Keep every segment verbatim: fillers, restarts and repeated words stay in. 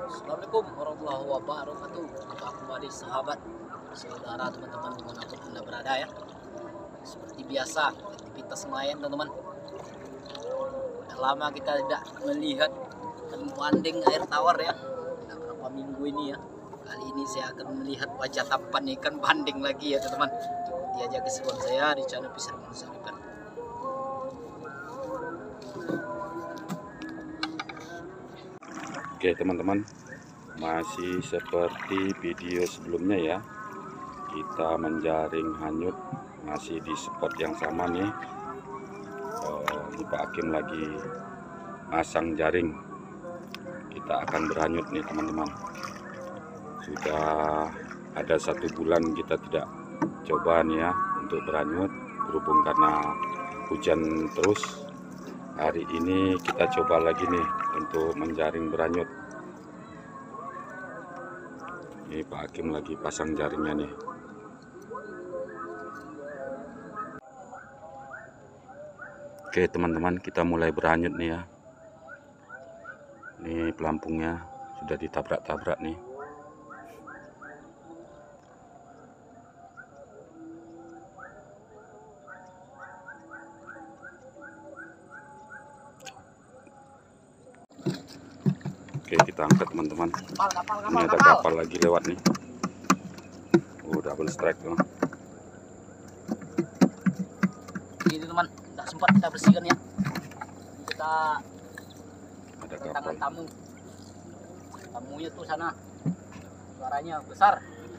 Assalamualaikum warahmatullahi wabarakatuh. Apa kembali sahabat, saudara, teman-teman dimanapun anda berada ya. Seperti biasa aktivitas nelayan teman-teman. Sudah lama kita tidak melihat dan banding air tawar ya. Sudah berapa minggu ini ya. Kali ini saya akan melihat wajah tampan ikan banding lagi ya teman-teman. Ikuti aja keseruan saya di channel Fisher Manusia Ikan. Oke teman-teman, masih seperti video sebelumnya ya, kita menjaring hanyut masih di spot yang sama nih. uh, ini Pak Hakim lagi masang jaring. Kita akan berhanyut nih teman-teman. Sudah ada satu bulan kita tidak coba nih ya untuk berhanyut, berhubung karena hujan terus. Hari ini kita coba lagi nih untuk menjaring berhanyut. Ini Pak Hakim lagi pasang jaringnya nih. Oke teman-teman, kita mulai berhanyut nih ya. Ini pelampungnya sudah ditabrak-tabrak nih. Oke, kita angkat teman-teman. Ini ada kapal lagi lewat nih. Oh, double strike tuh. Ini teman, tidak sempat kita bersihkan ya. Kita Ada kedatangan kapal. tamu. Tamunya tuh sana. Suaranya besar.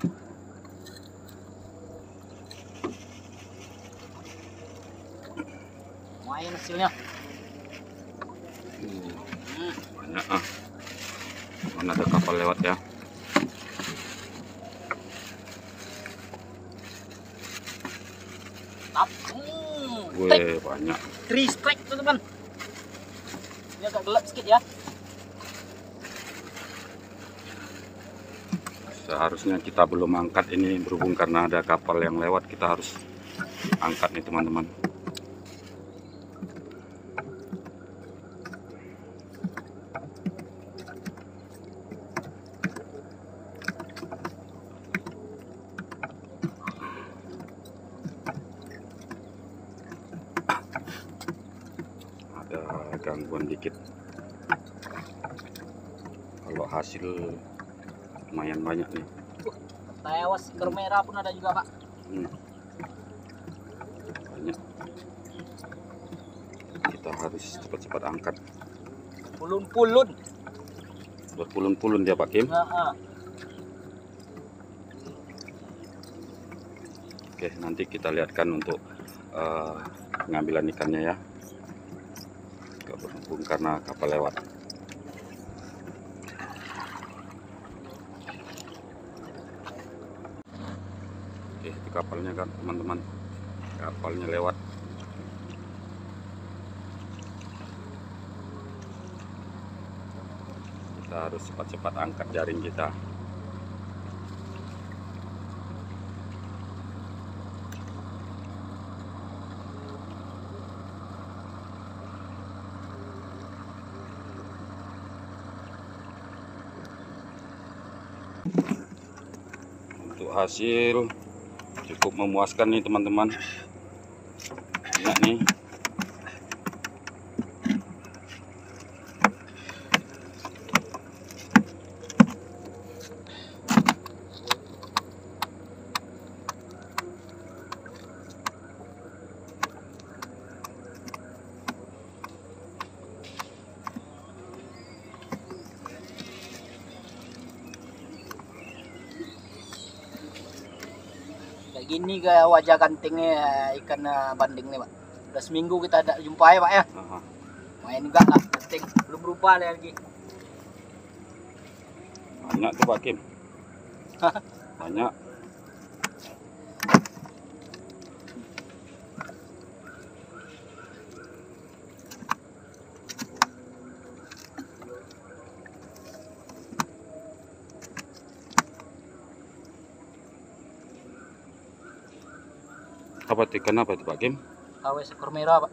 Main hasilnya. Hmm, Hmm. banyak ah. Mana ada kapal lewat ya. Tap. Hmm. Wih, banyak. Three strike teman-teman. Ini agak gelap sedikit ya. Seharusnya kita belum angkat ini, berhubung karena ada kapal yang lewat, kita harus angkat nih teman-teman. Ada gangguan dikit. Kalau hasil lumayan banyak nih. Uh, tewas ikan merah pun ada juga pak. Hmm. Banyak. Kita harus cepat-cepat angkat. Pulun-pulun. Berpulun-pulun dia Pak Kim. Nah, Oke, nanti kita lihatkan untuk uh, pengambilan ikannya ya. Berhubung karena kapal lewat. Oke, itu kapalnya kan teman-teman. Kapalnya lewat. Kita harus cepat-cepat angkat jaring kita. Untuk hasil cukup memuaskan nih teman-teman. Lihat nih. kayak gini kayak wajah gantingnya ikan eh, banding nih pak. Udah seminggu kita tidak jumpai pak ya. Aha. Main juga nggak penting, belum berubah lagi. Banyak tuh Pak Kim. Banyak. Apa itu ikan apa itu Pak Kim? Kawe ekor merah pak.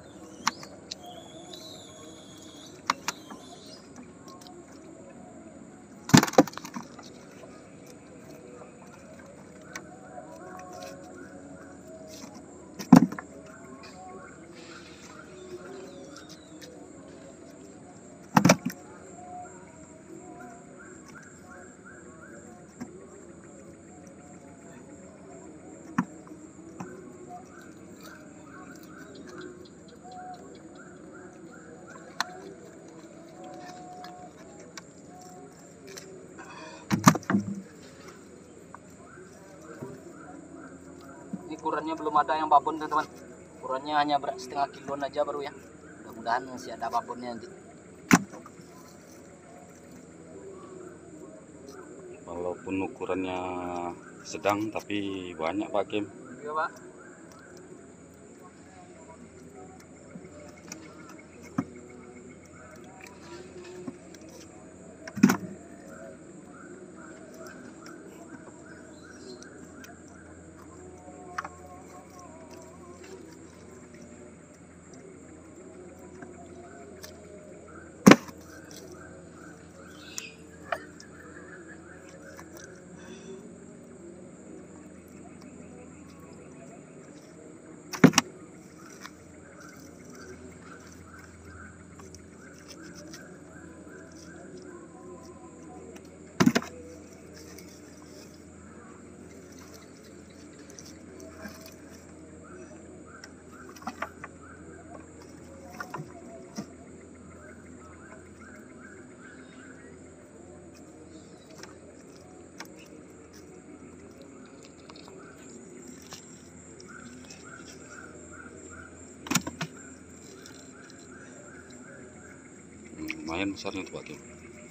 ukurannya belum ada yang babon teman-teman. Ukurannya hanya berat setengah kiloan aja baru ya. Mudah-mudahan masih ada babonnya nanti. Walaupun ukurannya sedang tapi banyak Pak Kim. Iya Pak. Lumayan besarnya tuh Pak Kim.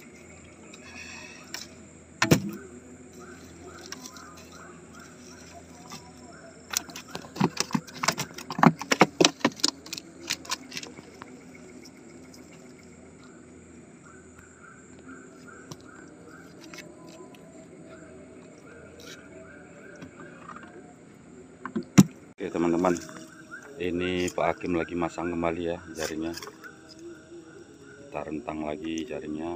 Oke teman-teman, ini Pak Hakim lagi masang kembali ya jaringnya. Kita rentang lagi jaringnya.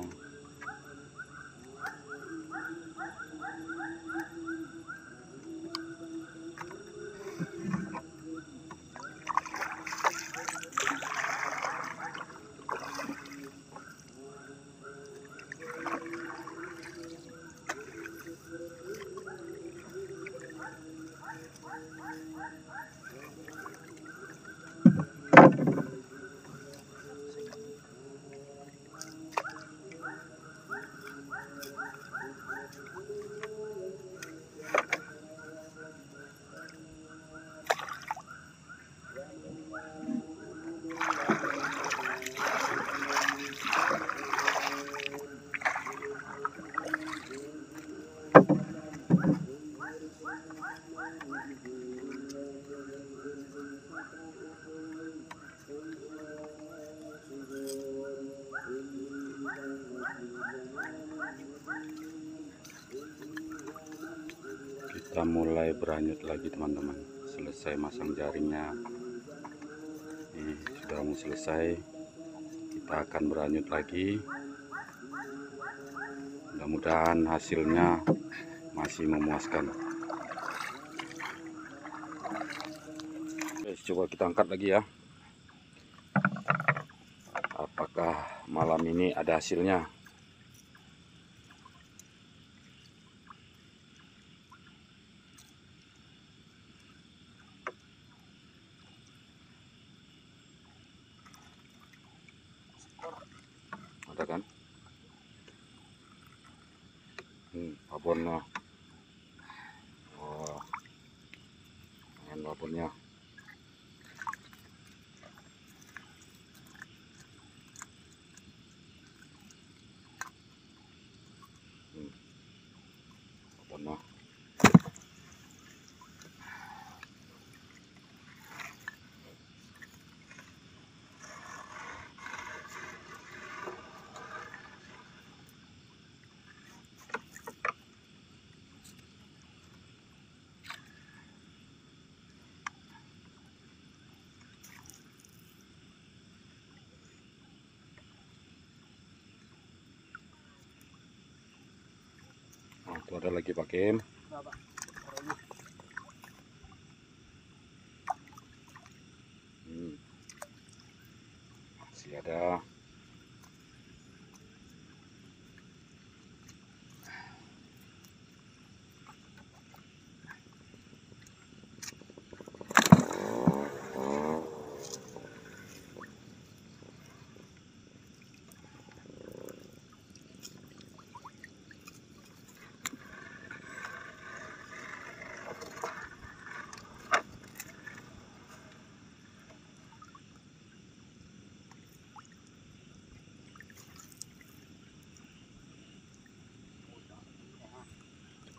Kita mulai beranyut lagi teman-teman. Selesai masang jaringnya, ini sudah mau selesai. Kita akan beranyut lagi. Mudah-mudahan hasilnya masih memuaskan. Oke, coba kita angkat lagi ya. Apakah malam ini ada hasilnya? Ada kan? Hmm, babonnya. Oh, main babonnya. Hmm, babonnya. Nah, itu ada lagi Pak Kim. Hmm. Masih ada.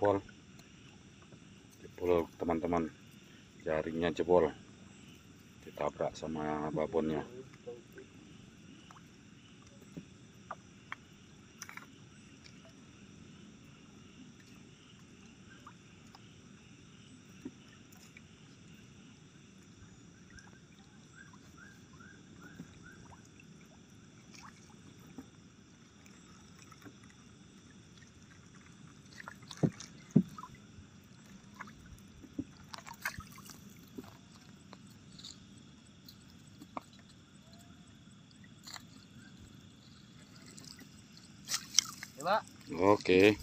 jebol jebol teman-teman, jaringnya jebol, ditabrak sama babonnya. Ya, Pak. Oke.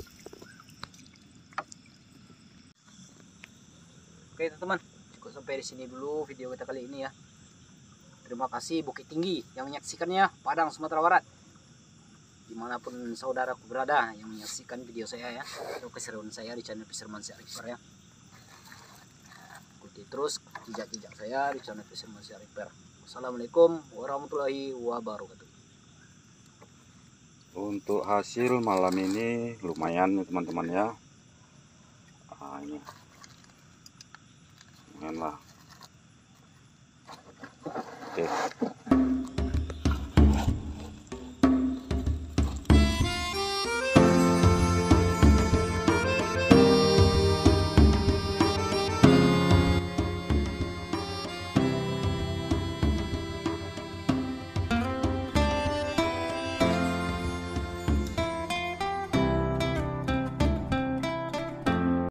Oke teman-teman, cukup sampai di sini dulu video kita kali ini ya. Terima kasih Bukit Tinggi yang menyaksikannya, Padang, Sumatera Barat. Dimanapun saudaraku berada yang menyaksikan video saya ya, atau keseruan saya di channel Fisherman Repair ya. Ikuti terus jejak-jejak saya di channel Fisherman Repair. Wassalamualaikum warahmatullahi wabarakatuh. Untuk hasil malam ini lumayan ya teman-teman ya. Nah, ini lumayan lah. Oke.